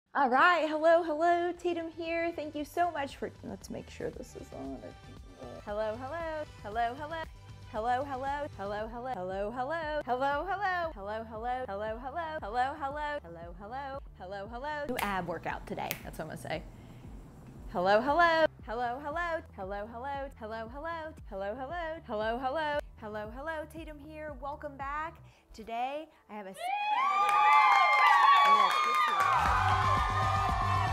All right, hello, Tatum here. Thank you so much for, let's make sure this is on. Hello, hello. Hello, hello, hello, hello, hello, hello, hello, hello, hello, hello, hello, hello, hello, hello, hello, hello. New ab workout today, that's what I'm gonna say. Hello, hello, hello, hello, hello, hello, hello, hello, hello, hello, hello, hello, hello, hello, Tatum here. Welcome back. Today I have a